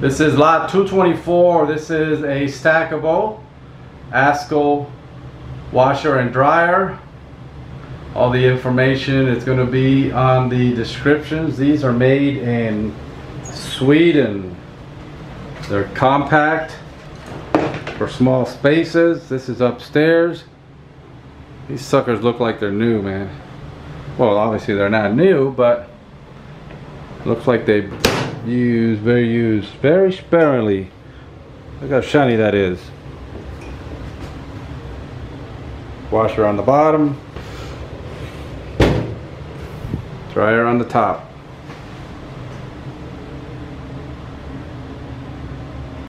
This is lot 224. This is a stackable ASCO washer and dryer. All the information is going to be on the descriptions. These are made in Sweden. They're compact for small spaces. This is upstairs. These suckers look like they're new, man. Well, obviously they're not new, but looks like they used very sparingly. Look how shiny that is. Washer on the bottom, dryer on the top.